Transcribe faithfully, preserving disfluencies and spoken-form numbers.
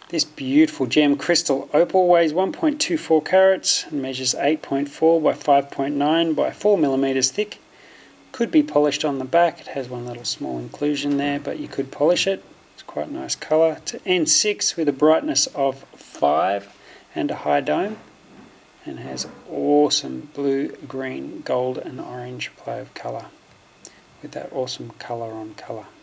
This beautiful gem crystal opal weighs one point two four carats and measures eight point four by five point nine by four millimeters thick. Could be polished on the back. It has one little small inclusion there, but you could polish it. It's quite a nice colour. To N six with a brightness of five and a high dome, and has awesome blue, green, gold and orange play of colour with that awesome colour on colour.